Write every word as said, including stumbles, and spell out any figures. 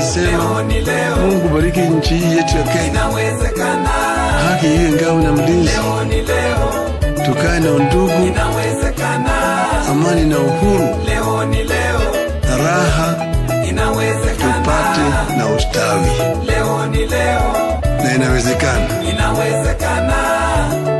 tunasema Mungu bariki nchi yetu ya Kenya, haki iwe ngao na mlinzi, tukae na undugu, amani na uhuru, raha tupate na ustawi, na inawezekana.